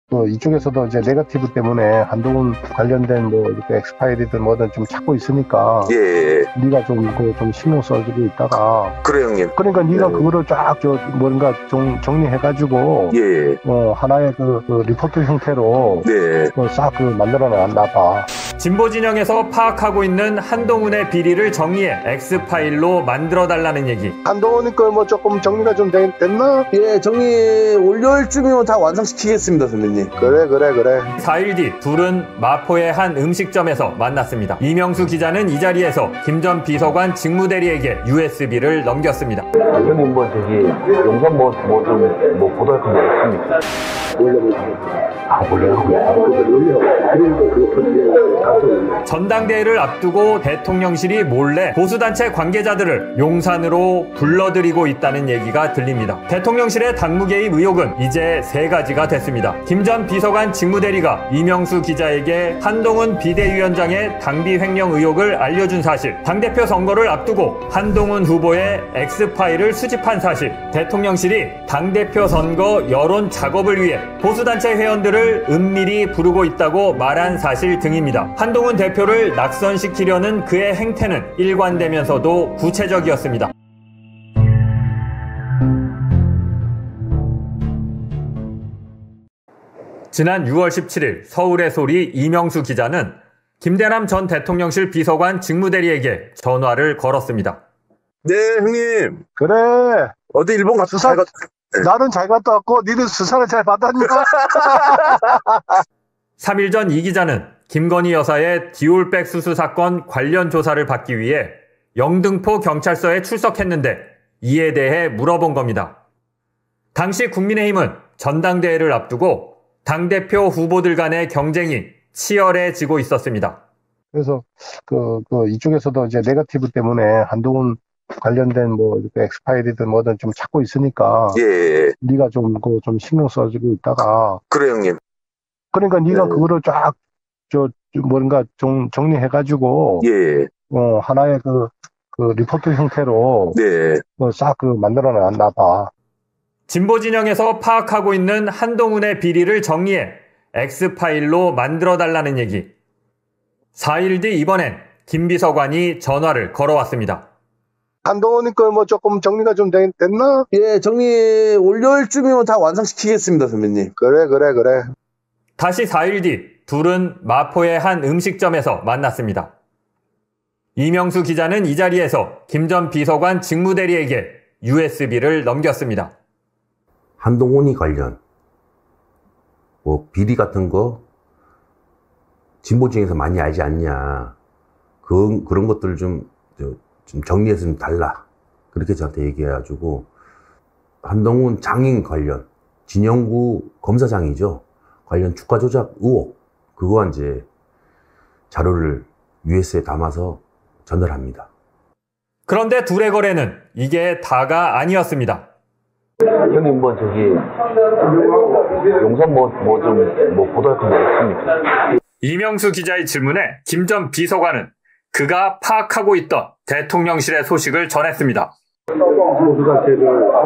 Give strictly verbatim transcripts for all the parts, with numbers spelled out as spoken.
또 이쪽에서도 이제 네거티브 때문에 한동훈 관련된 뭐 이렇게 엑스파일이든 뭐든 좀 찾고 있으니까 예. 네가 좀 그 좀 신경 써주고 있다가 그래 형님. 그러니까 네가 예. 그거를 쫙 저 뭔가 정, 정리해가지고 예. 어 하나의 그, 그 리포트 형태로 네. 어, 싹 그 만들어놨나 봐. 진보 진영에서 파악하고 있는 한동훈의 비리를 정리해 엑스파일로 만들어달라는 얘기. 한동훈이 거 뭐 조금 정리가 좀 되, 됐나? 예, 정리 월요일쯤이면 다 완성시키겠습니다, 선배님. 그래 그래 그래. 사 일 뒤 둘은 마포의 한 음식점에서 만났습니다. 이명수 기자는 이 자리에서 김 전 비서관 직무대리에게 유에스비를 넘겼습니다. 형님 뭐 저기 용산 뭐 뭐 좀 뭐 보도할 거 있습니까? 아 몰라요. 전당대회를 앞두고 대통령실이 몰래 보수단체 관계자들을 용산으로 불러들이고 있다는 얘기가 들립니다. 대통령실의 당무 개입 의혹은 이제 세 가지가 됐습니다. 김 전 비서관 직무대리가 이명수 기자에게 한동훈 비대위원장의 당비 횡령 의혹을 알려준 사실, 당대표 선거를 앞두고 한동훈 후보의 엑스파일을 수집한 사실, 대통령실이 당대표 선거 여론 작업을 위해 보수단체 회원들을 은밀히 부르고 있다고 말한 사실 등입니다. 한동훈 대표를 낙선시키려는 그의 행태는 일관되면서도 구체적이었습니다. 지난 유월 십칠일 서울의 소리 이명수 기자는 김대남 전 대통령실 비서관 직무대리에게 전화를 걸었습니다. 네, 형님. 그래. 어디 일본 갔어? 수사, 잘 갔... 나는 잘 갔다 왔고 니는 수사를 잘 받았냐? 삼 일 전 이 기자는 김건희 여사의 디올백 수수 사건 관련 조사를 받기 위해 영등포 경찰서에 출석했는데 이에 대해 물어본 겁니다. 당시 국민의힘은 전당대회를 앞두고 당대표 후보들 간의 경쟁이 치열해지고 있었습니다. 그래서 그, 그 이쪽에서도 이제 네거티브 때문에 한동훈 관련된 뭐 이렇게 엑스파일이든 뭐든 좀 찾고 있으니까 예. 네가 좀 그 좀 신경 써주고 있다가 그래 형님. 그러니까 네가 네. 그거를 쫙 저 뭔가 정, 정리해가지고 예. 어 하나의 그, 그 리포트 형태로 네. 어, 싹 그 만들어놨나 봐. 진보 진영에서 파악하고 있는 한동훈의 비리를 정리해 엑스파일로 만들어달라는 얘기. 사 일 뒤 이번엔 김 비서관이 전화를 걸어왔습니다. 한동훈이 거 뭐 조금 정리가 좀 되, 됐나? 예, 정리 월요일쯤이면 다 완성시키겠습니다, 선배님. 그래 그래 그래. 다시 사 일 뒤 둘은 마포의 한 음식점에서 만났습니다. 이명수 기자는 이 자리에서 김 전 비서관 직무대리에게 유에스비를 넘겼습니다. 한동훈이 관련 뭐 비리 같은 거 진보 중에서 많이 알지 않냐, 그, 그런 것들을 좀, 좀 정리해서 좀 달라, 그렇게 저한테 얘기해가지고 한동훈 장인 관련 진영구 검사장이죠, 관련 주가 조작 의혹, 그거 이제 자료를 유에스에 담아서 전달합니다. 그런데 둘의 거래는 이게 다가 아니었습니다. 형님 뭐 저기 용산 뭐 뭐 좀 뭐 보도할 거 있습니까? 이명수 기자의 질문에 김 전 비서관은 그가 파악하고 있던 대통령실의 소식을 전했습니다. 보수단체를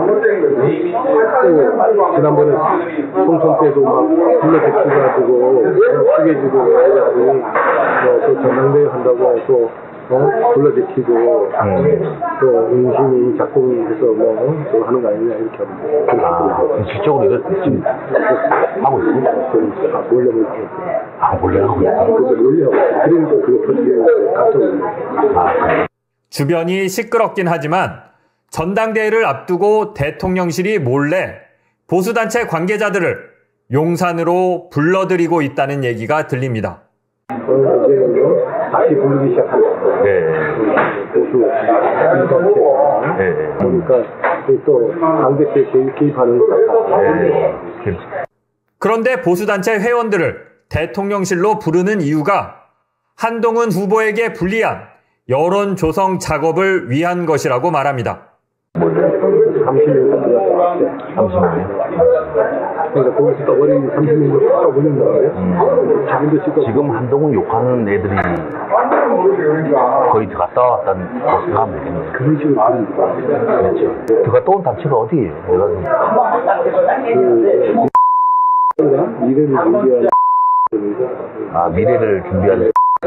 지난번에 총선 때도 막 불러제끼가지고 숙여주고 해가지고 뭐또 전당대회 한다고 또 어? 불러제끼고 음. 또 인심이 작동해서 뭐 또 하는 거 아니냐 이렇게 하면 아, 실적으로 이거 지금 하고 있습니다. 아, 몰래 몰래 아, 몰래 하고 있어요. 그래서 몰래 하고 그러니까 그거 터지게 갔던 아, 주변이 시끄럽긴 하지만 전당대회를 앞두고 대통령실이 몰래 보수단체 관계자들을 용산으로 불러들이고 있다는 얘기가 들립니다. 어, 이제 뭐 다시 부르기 시작합니다. 네. 보수 단체. 네. 그러니까 또 당대표에 개입하는 것 같아요. 네. 그런데 보수단체 회원들을 대통령실로 부르는 이유가 한동훈 후보에게 불리한 여론 조성 작업을 위한 것이라고 말합니다. 삼십 년 삼십 년. 그러니까 거기서 떠버린 삼십 년을 떠버린 거예요. 자기도 지금 지금 한동훈 욕하는 애들이 거의 들어갔다 왔다는 생각하면 되겠네요. 그런 식으로 하는 거예요. 그렇죠. 들어갔다 온 단체가 어디예요? 내가 그 미래를 준비하는 아, 미래를 준비하는.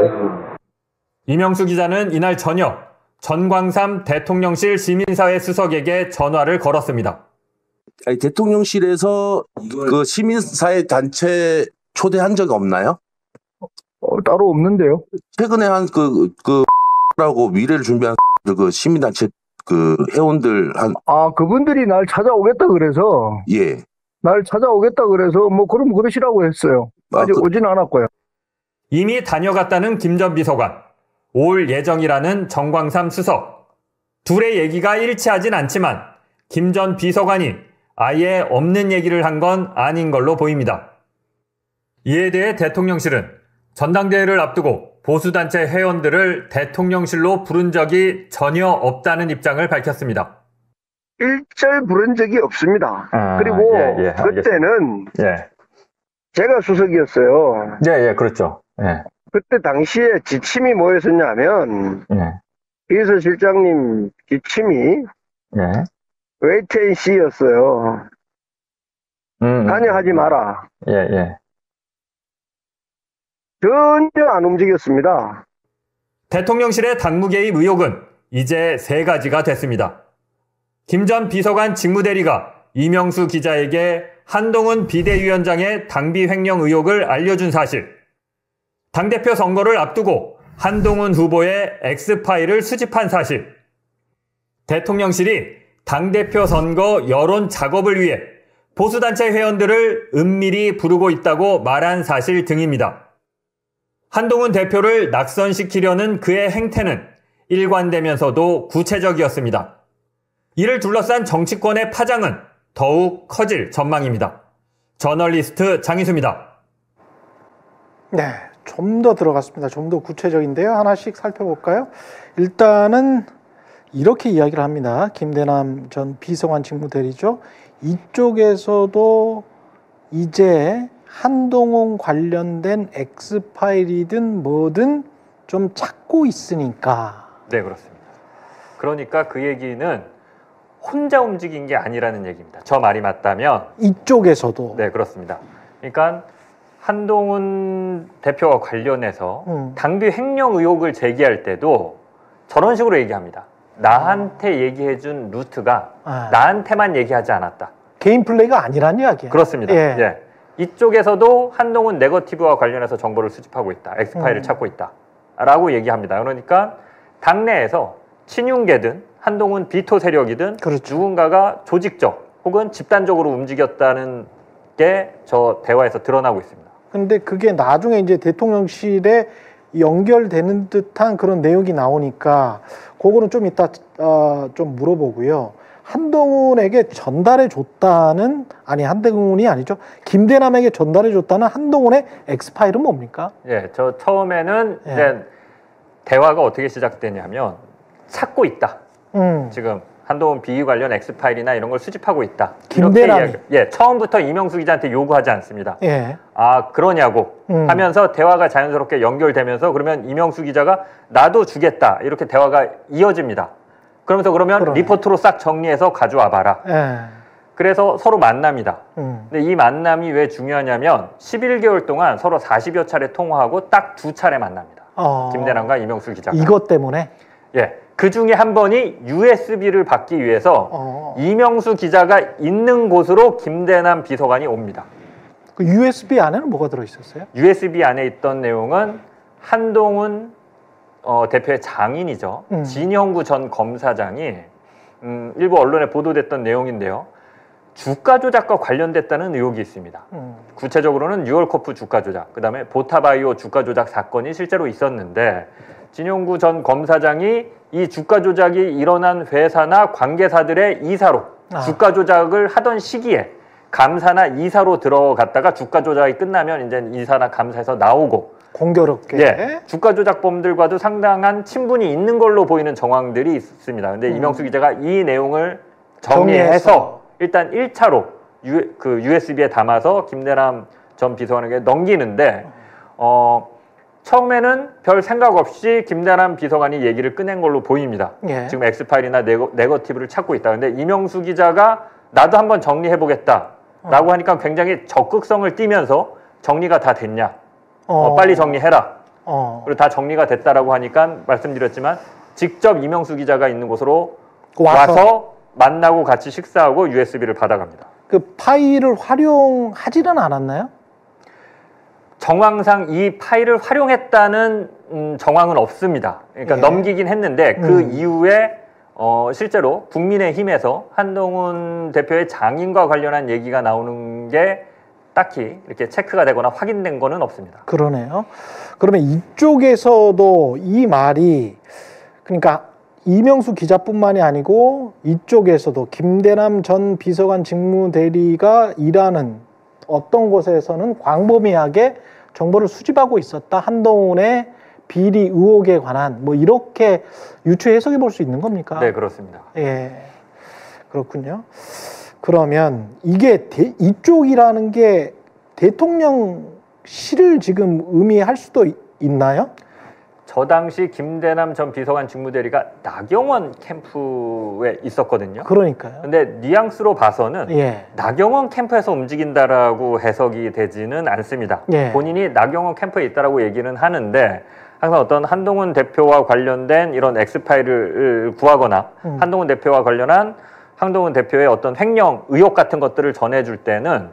이명수 기자는 이날 저녁 전광삼 대통령실 시민사회 수석에게 전화를 걸었습니다. 아니, 대통령실에서 그 시민사회 단체 초대한 적 없나요? 어, 따로 없는데요. 최근에 한 그 그 라고 미래를 준비한 그 시민단체 그 회원들 한 아, 그분들이 날 찾아오겠다 그래서 예. 날 찾아오겠다 그래서 뭐 그럼 그러시라고 했어요. 아직 아, 그- 오진 않았고요. 이미 다녀갔다는 김 전 비서관, 올 예정이라는 정광삼 수석. 둘의 얘기가 일치하진 않지만 김 전 비서관이 아예 없는 얘기를 한 건 아닌 걸로 보입니다. 이에 대해 대통령실은 전당대회를 앞두고 보수단체 회원들을 대통령실로 부른 적이 전혀 없다는 입장을 밝혔습니다. 일절 부른 적이 없습니다. 아, 그리고 예, 예, 그때는 예, 제가 수석이었어요. 예, 예, 그렇죠. 예, 그때 당시에 지침이 뭐였었냐면 예, 비서실장님 지침이 예. 웨이트앤시였어요. 음, 관여하지 마라. 예, 예. 전혀 안 움직였습니다. 대통령실의 당무 개입 의혹은 이제 세 가지가 됐습니다. 김 전 비서관 직무대리가 이명수 기자에게 한동훈 비대위원장의 당비 횡령 의혹을 알려준 사실, 당대표 선거를 앞두고 한동훈 후보의 X파일을 수집한 사실, 대통령실이 당대표 선거 여론 작업을 위해 보수단체 회원들을 은밀히 부르고 있다고 말한 사실 등입니다. 한동훈 대표를 낙선시키려는 그의 행태는 일관되면서도 구체적이었습니다. 이를 둘러싼 정치권의 파장은 더욱 커질 전망입니다. 저널리스트 장희수입니다. 네, 좀 더 들어갔습니다. 좀 더 구체적인데요. 하나씩 살펴볼까요? 일단은 이렇게 이야기를 합니다. 김대남 전 비서관 직무대리죠. 이쪽에서도 이제 한동훈 관련된 X파일이든 뭐든 좀 찾고 있으니까. 네, 그렇습니다. 그러니까 그 얘기는 혼자 움직인 게 아니라는 얘기입니다. 저 말이 맞다면. 이쪽에서도. 네, 그렇습니다. 그러니까 한동훈 대표와 관련해서 음. 당비 횡령 의혹을 제기할 때도 저런 식으로 얘기합니다. 나한테 얘기해준 루트가 아. 나한테만 얘기하지 않았다. 개인 플레이가 아니란 이야기예요. 그렇습니다. 예. 예. 이쪽에서도 한동훈 네거티브와 관련해서 정보를 수집하고 있다. X파일을 음. 찾고 있다. 라고 얘기합니다. 그러니까 당내에서 친윤계든 한동훈 비토 세력이든 그렇죠. 누군가가 조직적 혹은 집단적으로 움직였다는 게 저 대화에서 드러나고 있습니다. 근데 그게 나중에 이제 대통령실에 연결되는 듯한 그런 내용이 나오니까 그거는 좀 이따 어, 좀 물어보고요. 한동훈에게 전달해 줬다는 아니 한동훈이 아니죠. 김대남에게 전달해 줬다는 한동훈의 X파일은 뭡니까? 예, 저 처음에는 예. 이제 대화가 어떻게 시작되냐면 찾고 있다. 음. 지금 한동훈 비위 관련 X파일이나 이런 걸 수집하고 있다. 김대남이. 이렇게 이야기- 예, 처음부터 이명수 기자한테 요구하지 않습니다. 예. 아, 그러냐고 음. 하면서 대화가 자연스럽게 연결되면서 그러면 이명수 기자가 나도 주겠다. 이렇게 대화가 이어집니다. 그러면서 그러면 그러네. 리포트로 싹 정리해서 가져와 봐라. 예. 그래서 서로 만납니다. 음. 근데 이 만남이 왜 중요하냐면 십일 개월 동안 서로 사십여 차례 통화하고 딱 두 차례 만납니다. 어. 김대남과 이명수 기자가. 이것 때문에. 예. 그 중에 한 번이 유에스비를 받기 위해서 어. 이명수 기자가 있는 곳으로 김대남 비서관이 옵니다. 그 유에스비 안에는 뭐가 들어 있었어요? 유에스비 안에 있던 내용은 한동훈 어, 대표의 장인이죠. 음. 진영구 전 검사장이 음, 일부 언론에 보도됐던 내용인데요. 주가 조작과 관련됐다는 의혹이 있습니다. 음. 구체적으로는 뉴얼코프 주가 조작, 그 다음에 보타바이오 주가 조작 사건이 실제로 있었는데 진용구 전 검사장이 이 주가 조작이 일어난 회사나 관계사들의 이사로 아. 주가 조작을 하던 시기에 감사나 이사로 들어갔다가 주가 조작이 끝나면 이제 이사나 감사에서 나오고 공교롭게. 예, 주가 조작범들과도 상당한 친분이 있는 걸로 보이는 정황들이 있습니다. 근데 음. 이명수 기자가 이 내용을 정리해서, 정리해서. 일단 일 차로 유, 그 유에스비에 담아서 김대남 전 비서관에게 넘기는데 어, 처음에는 별 생각 없이 김대남 비서관이 얘기를 꺼낸 걸로 보입니다. 예. 지금 엑스파일이나 네거, 네거티브를 찾고 있다. 근데 이명수 기자가 나도 한번 정리해보겠다 라고 하니까 굉장히 적극성을 띠면서 정리가 다 됐냐? 어. 어, 빨리 정리해라. 어. 그리고 다 정리가 됐다라고 하니까 말씀드렸지만 직접 이명수 기자가 있는 곳으로 와서, 와서 만나고 같이 식사하고 유에스비를 받아갑니다. 그 파일을 활용하지는 않았나요? 정황상 이 파일을 활용했다는 음, 정황은 없습니다. 그러니까 예. 넘기긴 했는데 그 음. 이후에 어, 실제로 국민의힘에서 한동훈 대표의 장인과 관련한 얘기가 나오는 게 딱히 이렇게 체크가 되거나 확인된 거는 없습니다. 그러네요. 그러면 이쪽에서도 이 말이 그러니까 이명수 기자뿐만이 아니고 이쪽에서도 김대남 전 비서관 직무대리가 일하는 어떤 곳에서는 광범위하게 정보를 수집하고 있었다. 한동훈의 비리 의혹에 관한 뭐 이렇게 유추 해석해 볼 수 있는 겁니까? 네, 그렇습니다. 예, 그렇군요. 그러면 이게 대, 이쪽이라는 게 대통령실을 지금 의미할 수도 있, 있나요? 저 당시 김대남 전 비서관 직무대리가 나경원 캠프에 있었거든요. 그러니까요. 근데 뉘앙스로 봐서는 예. 나경원 캠프에서 움직인다라고 해석이 되지는 않습니다. 예. 본인이 나경원 캠프에 있다라고 얘기는 하는데 항상 어떤 한동훈 대표와 관련된 이런 엑스파일을 구하거나 음. 한동훈 대표와 관련한 한동훈 대표의 어떤 횡령 의혹 같은 것들을 전해줄 때는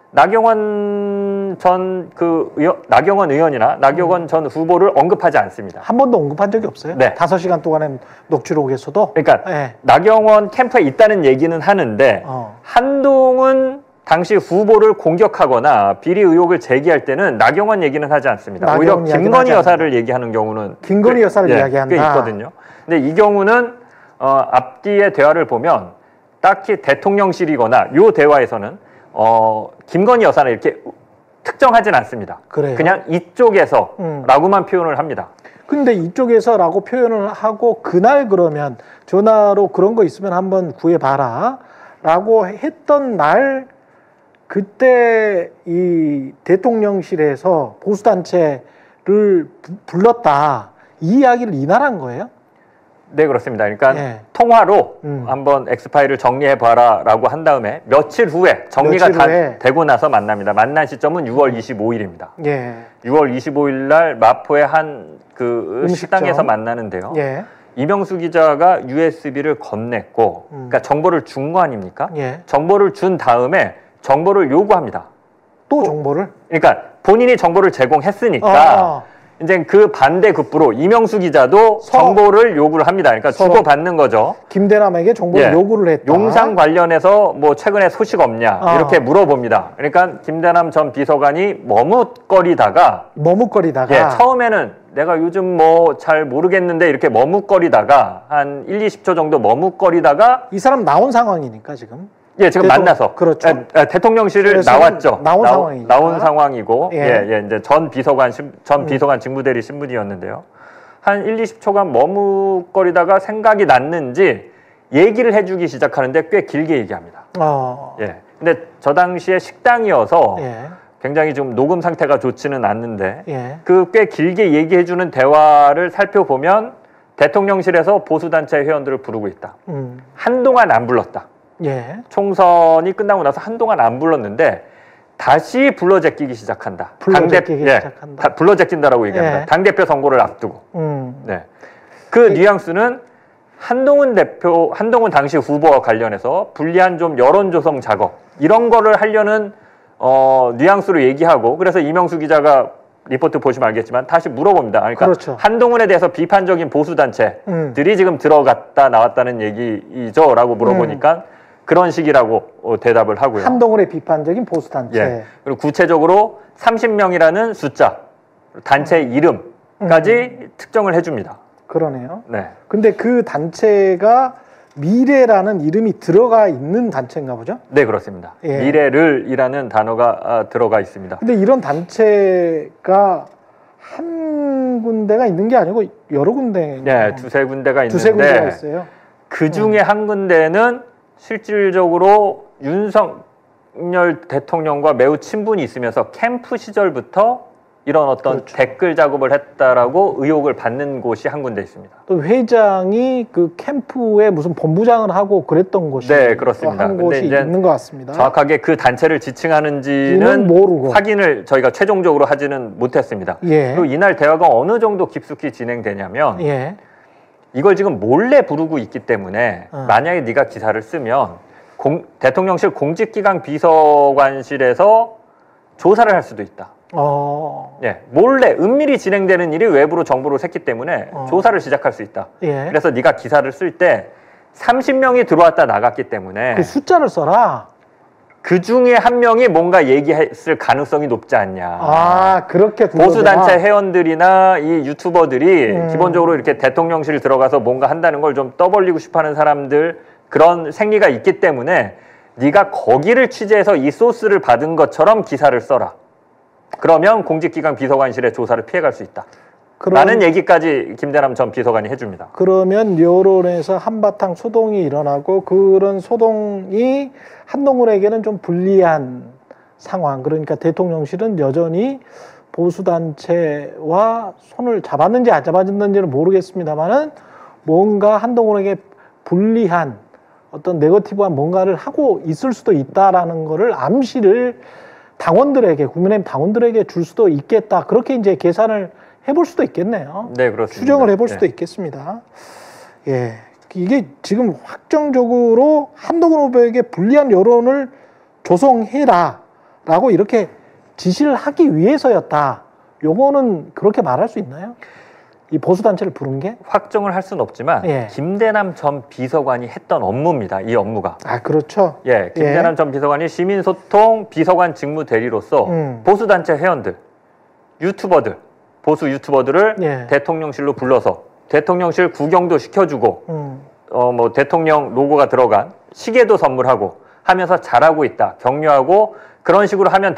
나경원 전 그 나경원 의원이나 나경원 음. 전 후보를 언급하지 않습니다. 한 번도 언급한 적이 없어요? 네. 다섯 시간 동안의 녹취록에서도? 그러니까 예. 나경원 캠프에 있다는 얘기는 하는데 어. 한동훈 당시 후보를 공격하거나 비리 의혹을 제기할 때는 나경원 얘기는 하지 않습니다. 오히려 나경원 이야기는 김건희 하지 여사를 얘기하는 경우는 김건희 꽤- 여사를 예, 이야기한다. 꽤 있거든요. 근데 이 경우는 어, 앞뒤의 대화를 보면 딱히 대통령실이거나 요 대화에서는 어, 김건희 여사는 이렇게 특정하진 않습니다. 그래요? 그냥 이쪽에서 음. 라고만 표현을 합니다. 근데 이쪽에서라고 표현을 하고 그날 그러면 전화로 그런 거 있으면 한번 구해봐라 라고 했던 날 그때 이 대통령실에서 보수단체를 부- 불렀다 이 이야기를 이날한 거예요? 네, 그렇습니다. 그러니까 예. 통화로 음. 한번 엑스파일을 정리해봐라 라고 한 다음에 며칠 후에 정리가 며칠 다 후에. 되고 나서 만납니다. 만난 시점은 유월 이십오일입니다. 예. 유월 이십오일 날 마포의 한 그 음식점. 식당에서 만나는데요. 예. 이명수 기자가 유에스비를 건넸고 음. 그러니까 정보를 준 거 아닙니까? 예. 정보를 준 다음에 정보를 요구합니다. 또 정보를? 그러니까 본인이 정보를 제공했으니까 어. 이제 그 반대급부로 이명수 기자도 서- 정보를 요구를 합니다. 그러니까 서로. 주고받는 거죠. 김대남에게 정보를 예. 요구를 했다. 용산 관련해서 뭐 최근에 소식 없냐 아. 이렇게 물어봅니다. 그러니까 김대남 전 비서관이 머뭇거리다가 머뭇거리다가 예, 처음에는 내가 요즘 뭐 잘 모르겠는데 이렇게 머뭇거리다가 한 일, 이십 초 정도 머뭇거리다가 이 사람 나온 상황이니까 지금. 예, 지금 대통- 만나서 그렇죠. 예, 예, 대통령실을 그래서 나왔죠. 나온 나오- 상황이니까. 나온 상황이고 예. 예, 예, 이제 전 비서관 신- 전 음. 비서관 직무대리 신분이었는데요. 한 일, 이십 초간 머뭇거리다가 생각이 났는지 얘기를 해주기 시작하는데 꽤 길게 얘기합니다. 어. 예. 근데 저 당시에 식당이어서 예. 굉장히 좀 녹음 상태가 좋지는 않는데 예. 그 꽤 길게 얘기해주는 대화를 살펴보면 대통령실에서 보수단체 회원들을 부르고 있다. 음. 한동안 안 불렀다. 예. 총선이 끝나고 나서 한동안 안 불렀는데 다시 불러 제끼기 시작한다. 불러 당대- 제끼기 예, 시작한다. 다 불러 제낀다라고 얘기합니다. 예. 당대표 선거를 앞두고. 음. 네. 그 뉘앙스는 한동훈 대표, 한동훈 당시 후보와 관련해서 불리한 좀 여론 조성 작업 이런 거를 하려는 어, 뉘앙스로 얘기하고 그래서 이명수 기자가 리포트 보시면 알겠지만 다시 물어봅니다. 그러니까 그렇죠. 한동훈에 대해서 비판적인 보수 단체들이 음. 지금 들어갔다 나왔다는 얘기죠라고 물어보니까 그런 식이라고 어, 대답을 하고요. 한동훈의 비판적인 보수단체. 예. 그리고 구체적으로 삼십 명이라는 숫자, 단체 이름까지 특정을 해줍니다. 그러네요. 네. 근데 그 단체가 미래라는 이름이 들어가 있는 단체인가 보죠? 네, 그렇습니다. 예. 미래를이라는 단어가 아, 들어가 있습니다. 근데 이런 단체가 한 군데가 있는 게 아니고 여러 군데. 네, 두세 군데가 있는데 두세 군데가 있어요. 그 중에 한 군데는 실질적으로 윤석열 대통령과 매우 친분이 있으면서 캠프 시절부터 이런 어떤 그렇죠. 댓글 작업을 했다라고 의혹을 받는 곳이 한 군데 있습니다. 또 회장이 그 캠프에 무슨 본부장을 하고 그랬던 곳이 네, 그렇습니다. 한 곳이 근데 이제 있는 것 같습니다. 정확하게 그 단체를 지칭하는지는 이는 모르고. 확인을 저희가 최종적으로 하지는 못했습니다. 예. 그리고 이날 대화가 어느 정도 깊숙이 진행되냐면 예. 이걸 지금 몰래 부르고 있기 때문에 어. 만약에 네가 기사를 쓰면 공, 대통령실 공직기강 비서관실에서 조사를 할 수도 있다. 어. 예, 몰래 은밀히 진행되는 일이 외부로 정보를 샜기 때문에 어. 조사를 시작할 수 있다. 예. 그래서 네가 기사를 쓸 때 삼십 명이 들어왔다 나갔기 때문에 그 숫자를 써라. 그 중에 한 명이 뭔가 얘기했을 가능성이 높지 않냐. 아, 그렇게 보수단체 회원들이나 이 유튜버들이 음. 기본적으로 이렇게 대통령실 들어가서 뭔가 한다는 걸 좀 떠벌리고 싶어하는 사람들 그런 생리가 있기 때문에 네가 거기를 취재해서 이 소스를 받은 것처럼 기사를 써라. 그러면 공직기강 비서관실의 조사를 피해갈 수 있다. 그런, 라는 얘기까지 김대남 전 비서관이 해줍니다. 그러면 여론에서 한바탕 소동이 일어나고 그런 소동이 한동훈에게는 좀 불리한 상황. 그러니까 대통령실은 여전히 보수단체와 손을 잡았는지 안 잡았는지는 모르겠습니다만은 뭔가 한동훈에게 불리한 어떤 네거티브한 뭔가를 하고 있을 수도 있다라는 거를 암시를 당원들에게, 국민의힘 당원들에게 줄 수도 있겠다. 그렇게 이제 계산을 해볼 수도 있겠네요. 네, 그렇습니다. 추정을 해볼 수도 네. 있겠습니다. 예. 이게 지금 확정적으로 한동훈 후보에게 불리한 여론을 조성해라 라고 이렇게 지시를 하기 위해서였다. 요거는 그렇게 말할 수 있나요? 이 보수단체를 부른 게? 확정을 할 수는 없지만 예. 김대남 전 비서관이 했던 업무입니다. 이 업무가. 아, 그렇죠. 예, 김대남 예. 전 비서관이 시민소통 비서관 직무 대리로서 음. 보수단체 회원들, 유튜버들, 보수 유튜버들을 예. 대통령실로 불러서 대통령실 구경도 시켜주고 음. 어, 뭐 대통령 로고가 들어간 시계도 선물하고 하면서 잘하고 있다, 격려하고 그런 식으로 하면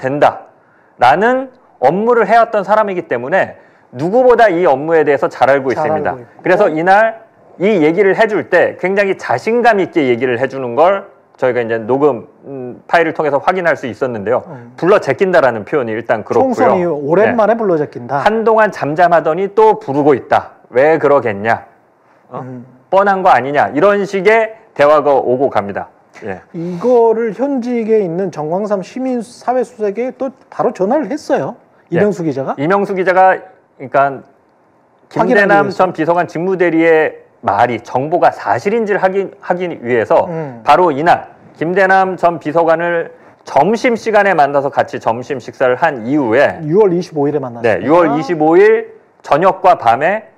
된다라는 업무를 해왔던 사람이기 때문에 누구보다 이 업무에 대해서 잘 알고 잘 있습니다. 알고 있고. 그래서 이날 이 얘기를 해줄 때 굉장히 자신감 있게 얘기를 해주는 걸 저희가 이제 녹음 음, 파일을 통해서 확인할 수 있었는데요. 음. 불러 제낀다라는 표현이 일단 그렇고요. 총선이 오랜만에 불러 제낀다. 한동안 잠잠하더니 또 부르고 있다. 왜 그러겠냐? 어? 음. 뻔한 거 아니냐? 이런 식의 대화가 오고 갑니다. 예. 이거를 현직에 있는 정광삼 시민사회수석에 또 바로 전화를 했어요. 이명수 기자가. 이명수 기자가 그러니까 김대남 위해서. 전 비서관 직무대리의 말이 정보가 사실인지를 하기, 하기 위해서 음. 바로 이날 김대남 전 비서관을 점심시간에 만나서 같이 점심 식사를 한 이후에 유월 이십오일에 만났습니다. 네, 유월 이십오일 저녁과 밤에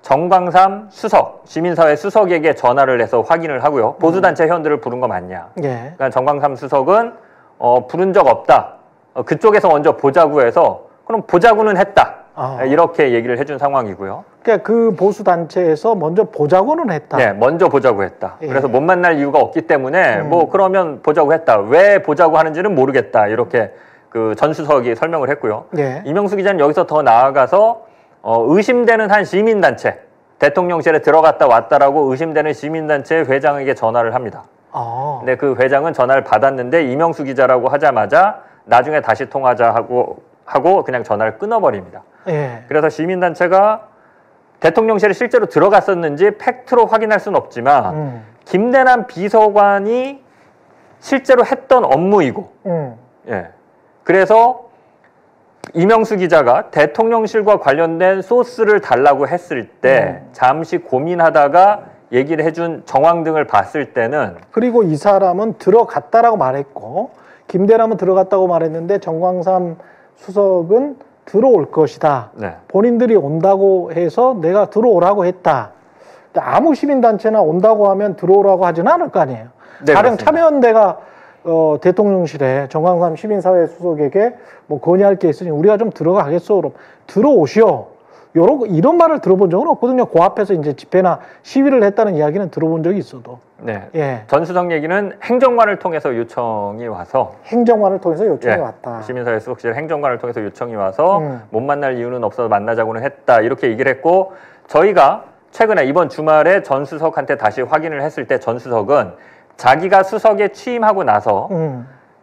정광삼 수석, 시민사회 수석에게 전화를 해서 확인을 하고요. 보수단체 회원들을 부른 거 맞냐. 예. 그러니까 정광삼 수석은 어, 부른 적 없다. 어, 그쪽에서 먼저 보자고 해서 그럼 보자고는 했다. 아. 이렇게 얘기를 해준 상황이고요. 그러니까 그 보수단체에서 먼저 보자고는 했다. 네, 먼저 보자고 했다. 예. 그래서 못 만날 이유가 없기 때문에 음. 뭐 그러면 보자고 했다. 왜 보자고 하는지는 모르겠다. 이렇게 그 전 수석이 설명을 했고요. 예. 이명수 기자는 여기서 더 나아가서 어, 의심되는 한 시민단체, 대통령실에 들어갔다 왔다라고 의심되는 시민단체 회장에게 전화를 합니다. 아. 근데 그 회장은 전화를 받았는데 이명수 기자라고 하자마자 나중에 다시 통화하자 하고 하고 그냥 전화를 끊어버립니다. 예. 그래서 시민단체가 대통령실에 실제로 들어갔었는지 팩트로 확인할 수는 없지만 음. 김대남 비서관이 실제로 했던 업무이고, 음. 예. 그래서 이명수 기자가 대통령실과 관련된 소스를 달라고 했을 때 음. 잠시 고민하다가 얘기를 해준 정황 등을 봤을 때는 그리고 이 사람은 들어갔다라고 말했고 김대남은 들어갔다고 말했는데 정광삼 수석은 들어올 것이다. 네. 본인들이 온다고 해서 내가 들어오라고 했다. 근데 아무 시민단체나 온다고 하면 들어오라고 하지는 않을 거 아니에요. 네, 가령 그렇습니다. 참여연대가 어, 대통령실에 정광삼 시민사회 수석에게 뭐 건의할 게 있으니 우리가 좀 들어가겠소. 그럼 들어오시오. 요런, 이런 말을 들어본 적은 없거든요. 그 앞에서 이제 집회나 시위를 했다는 이야기는 들어본 적이 있어도. 네. 예. 전 수석 얘기는 행정관을 통해서 요청이 와서 행정관을 통해서 요청이 예, 왔다. 시민사회 수석실 행정관을 통해서 요청이 와서 음. 못 만날 이유는 없어서 만나자고는 했다. 이렇게 얘기를 했고 저희가 최근에 이번 주말에 전 수석한테 다시 확인을 했을 때 전 수석은 자기가 수석에 취임하고 나서 음.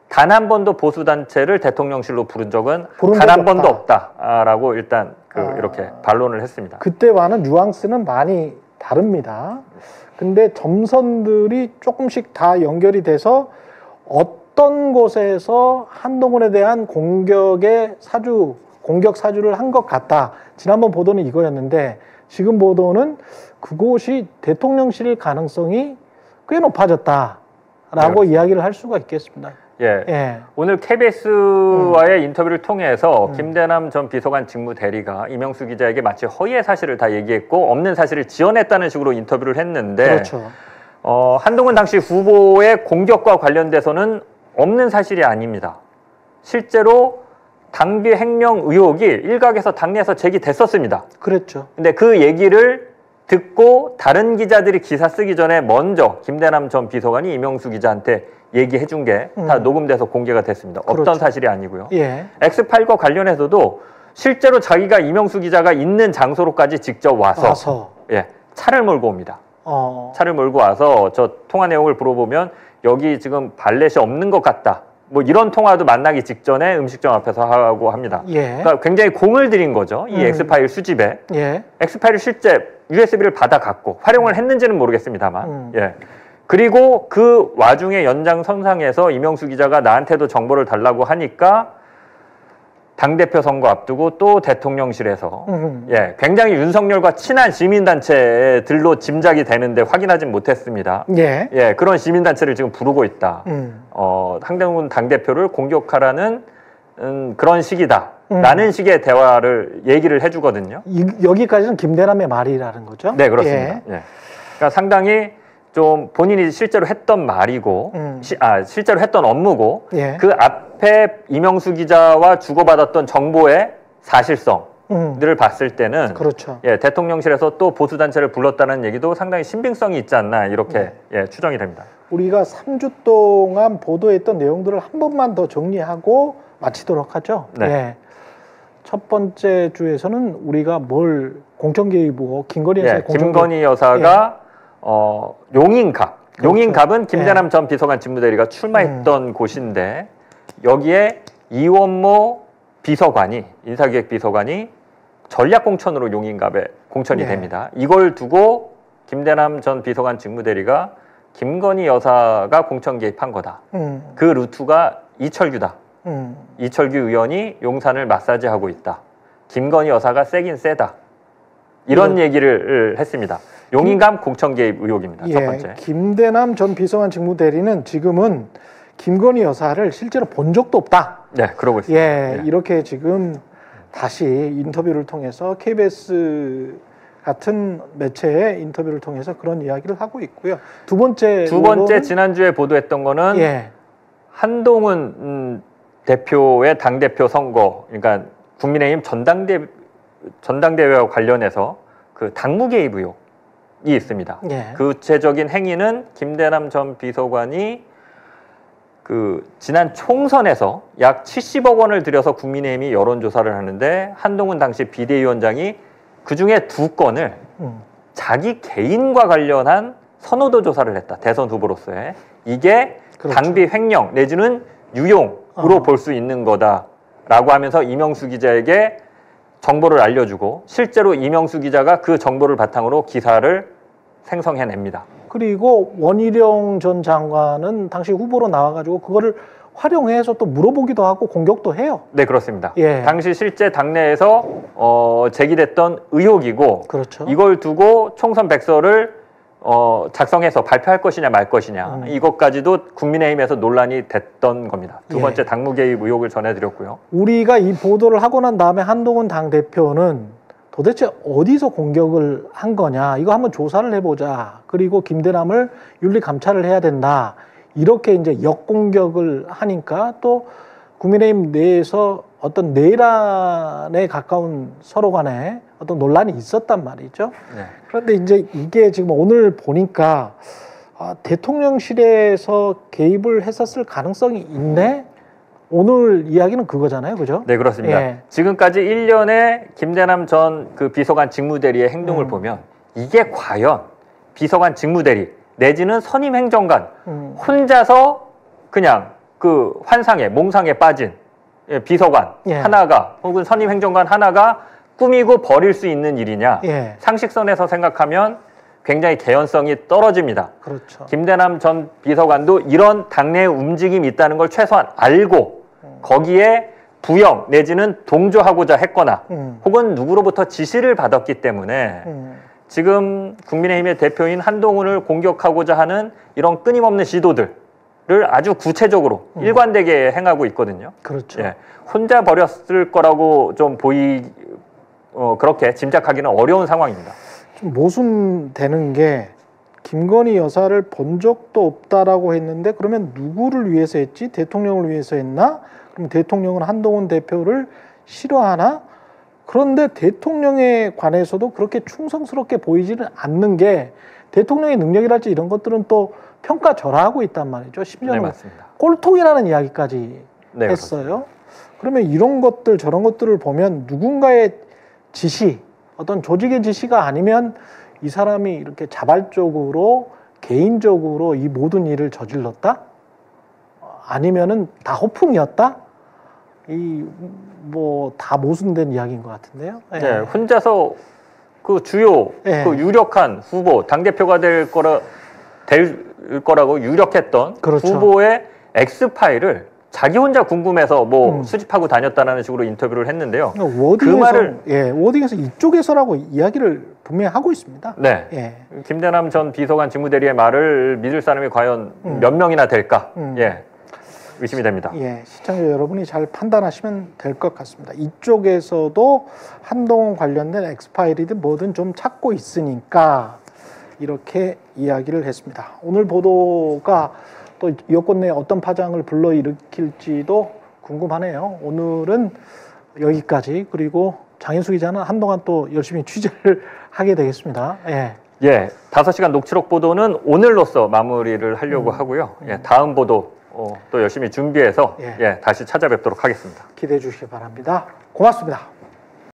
단 한 번도 보수단체를 대통령실로 부른 적은 부른 단 한 적이 번도 없다. 없다라고 일단 그 아. 이렇게 반론을 했습니다. 그때와는 뉘앙스는 많이 다릅니다. 근데 점선들이 조금씩 다 연결이 돼서 어떤 곳에서 한동훈에 대한 공격의 사주, 공격 사주를 한 것 같다. 지난번 보도는 이거였는데 지금 보도는 그곳이 대통령실일 가능성이 꽤 높아졌다라고 네, 이야기를 할 수가 있겠습니다. 예. 예. 오늘 케이비에스와의 음. 인터뷰를 통해서 음. 김대남 전 비서관 직무대리가 이명수 기자에게 마치 허위의 사실을 다 얘기했고 없는 사실을 지어냈다는 식으로 인터뷰를 했는데 그렇죠. 어, 한동훈 당시 후보의 공격과 관련돼서는 없는 사실이 아닙니다. 실제로 당비 횡령 의혹이 일각에서 당내에서 제기됐었습니다. 그랬죠. 근데 그 얘기를 듣고 다른 기자들이 기사 쓰기 전에 먼저 김대남 전 비서관이 이명수 기자한테 얘기해 준 게 다 음. 녹음돼서 공개가 됐습니다. 그렇죠. 없던 사실이 아니고요. 예. 엑스파일과 관련해서도 실제로 자기가 이명수 기자가 있는 장소로까지 직접 와서, 와서. 예, 차를 몰고 옵니다. 어. 차를 몰고 와서 저 통화 내용을 물어보면 여기 지금 발렛이 없는 것 같다. 뭐 이런 통화도 만나기 직전에 음식점 앞에서 하고 합니다. 예. 그러니까 굉장히 공을 들인 거죠. 이 음. 엑스파일 수집에. 예. 엑스파일을 실제 유에스비를 받아 갖고 활용을 했는지는 모르겠습니다만. 음. 예. 그리고 그 와중에 연장선상에서 이명수 기자가 나한테도 정보를 달라고 하니까 당대표 선거 앞두고 또 대통령실에서 음. 예, 굉장히 윤석열과 친한 시민단체들로 짐작이 되는데 확인하진 못했습니다. 예. 예, 그런 시민단체를 지금 부르고 있다. 음. 어, 한동훈 당대표를 공격하라는 음, 그런 식이다. 음. 라는 식의 대화를 얘기를 해주거든요. 이, 여기까지는 김대남의 말이라는 거죠? 네, 그렇습니다. 예. 예. 그러니까 상당히 좀 본인이 실제로 했던 말이고, 음. 시, 아, 실제로 했던 업무고, 예. 그 앞에 이명수 기자와 주고받았던 정보의 사실성들을 음. 봤을 때는, 그렇죠. 예, 대통령실에서 또 보수단체를 불렀다는 얘기도 상당히 신빙성이 있지 않나, 이렇게 네. 예, 추정이 됩니다. 우리가 삼 주 동안 보도했던 내용들을 한 번만 더 정리하고 마치도록 하죠. 네. 예. 첫 번째 주에서는 우리가 뭘 공천개입 의혹, 김건희 여사의 예, 공천개입 김건희 여사가 어, 용인갑, 그렇죠. 용인갑은 김대남 예. 전 비서관 직무대리가 출마했던 음. 곳인데 여기에 이원모 비서관이 인사기획 비서관이 전략공천으로 용인갑에 공천이 예. 됩니다. 이걸 두고 김대남 전 비서관 직무대리가 김건희 여사가 공천 개입한 거다. 음. 그 루트가 이철규다. 음. 이철규 의원이 용산을 마사지하고 있다. 김건희 여사가 세긴 세다. 이런 이런- 얘기를 했습니다. 용인감 공천 개입 의혹입니다. 첫 예. 번째. 김대남 전 비서관 직무대리는 지금은 김건희 여사를 실제로 본 적도 없다. 네, 그러고 있습니다. 예, 네. 이렇게 지금 다시 인터뷰를 통해서 케이비에스 같은 매체의 인터뷰를 통해서 그런 이야기를 하고 있고요. 두 번째 두 번째 의혹은- 지난주에 보도했던 거는 예, 한동훈 음, 대표의 당대표 선거, 그러니까 국민의힘 전당대, 전당대회와 관련해서 그 당무 개입 의혹이 있습니다. 예. 구체적인 행위는 김대남 전 비서관이 그 지난 총선에서 약 칠십억 원을 들여서 국민의힘이 여론조사를 하는데 한동훈 당시 비대위원장이 그중에 두 건을 음, 자기 개인과 관련한 선호도 조사를 했다. 대선 후보로서의. 이게 그렇죠. 당비 횡령 내지는 유용으로 어. 볼 수 있는 거다라고 하면서 이명수 기자에게 정보를 알려주고 실제로 이명수 기자가 그 정보를 바탕으로 기사를 생성해냅니다. 그리고 원희룡 전 장관은 당시 후보로 나와가지고 그거를 활용해서 또 물어보기도 하고 공격도 해요. 네, 그렇습니다. 예. 당시 실제 당내에서 어, 제기됐던 의혹이고 그렇죠. 이걸 두고 총선 백서를 어, 작성해서 발표할 것이냐 말 것이냐 음. 이것까지도 국민의힘에서 논란이 됐던 겁니다. 두 예. 번째 당무 개입 의혹을 전해드렸고요. 우리가 이 보도를 하고 난 다음에 한동훈 당대표는 도대체 어디서 공격을 한 거냐 이거 한번 조사를 해보자. 그리고 김대남을 윤리 감찰을 해야 된다. 이렇게 이제 역공격을 하니까 또 국민의힘 내에서 어떤 내란에 가까운 서로 간에 어떤 논란이 있었단 말이죠. 네. 그런데 이제 이게 지금 오늘 보니까 아, 대통령실에서 개입을 했었을 가능성이 있네. 오늘 이야기는 그거잖아요, 그죠? 네, 그렇습니다. 예. 지금까지 일 년에 김대남 전 그 비서관 직무대리의 행동을 음. 보면 이게 과연 비서관 직무대리 내지는 선임 행정관 음, 혼자서 그냥 그 환상에 몽상에 빠진 예, 비서관 예. 하나가 혹은 선임 행정관 하나가 꾸미고 버릴 수 있는 일이냐? 예. 상식선에서 생각하면 굉장히 개연성이 떨어집니다. 그렇죠. 김대남 전 비서관도 이런 당내의 움직임이 있다는 걸 최소한 알고 거기에 부영 내지는 동조하고자 했거나 음. 혹은 누구로부터 지시를 받았기 때문에 음. 지금 국민의힘의 대표인 한동훈을 공격하고자 하는 이런 끊임없는 시도들을 아주 구체적으로 음. 일관되게 행하고 있거든요. 그렇죠. 예, 혼자 버렸을 거라고 좀 보이 어, 그렇게 짐작하기는 어려운 상황입니다. 좀 모순되는 게 김건희 여사를 본 적도 없다라고 했는데 그러면 누구를 위해서 했지? 대통령을 위해서 했나? 그럼 대통령은 한동훈 대표를 싫어하나? 그런데 대통령에 관해서도 그렇게 충성스럽게 보이지는 않는 게 대통령의 능력이랄지 이런 것들은 또 평가절하하고 있단 말이죠. 심지어는 네, 맞습니다. 꼴통이라는 이야기까지 네, 했어요. 그러면 이런 것들 저런 것들을 보면 누군가의 지시, 어떤 조직의 지시가 아니면 이 사람이 이렇게 자발적으로 개인적으로 이 모든 일을 저질렀다? 아니면은 다 호풍이었다? 이 뭐 다 모순된 이야기인 것 같은데요. 예. 네, 혼자서 그 주요 예. 그 유력한 후보 당 대표가 될 거라 될 거라고 유력했던 그렇죠. 후보의 X 파일을 자기 혼자 궁금해서 뭐 음. 수집하고 다녔다는 식으로 인터뷰를 했는데요. 그러니까 워딩에서, 그 말을 예, 워딩에서 이쪽에서라고 이야기를 분명히 하고 있습니다. 네. 예. 김대남 전 비서관 직무대리의 말을 믿을 사람이 과연 음. 몇 명이나 될까? 음. 예. 의심이 됩니다. 예, 시청자 여러분이 잘 판단하시면 될 것 같습니다. 이쪽에서도 한동훈 관련된 엑스파일이든 뭐든 좀 찾고 있으니까 이렇게 이야기를 했습니다. 오늘 보도가 또 여권 내에 어떤 파장을 불러일으킬지도 궁금하네요. 오늘은 여기까지. 그리고 장인수 기자는 한동안 또 열심히 취재를 하게 되겠습니다. 예. 예, 다섯 시간 녹취록 보도는 오늘로써 마무리를 하려고 음. 하고요. 예, 다음 보도 어, 또 열심히 준비해서 예. 예, 다시 찾아뵙도록 하겠습니다. 기대해 주시기 바랍니다. 고맙습니다.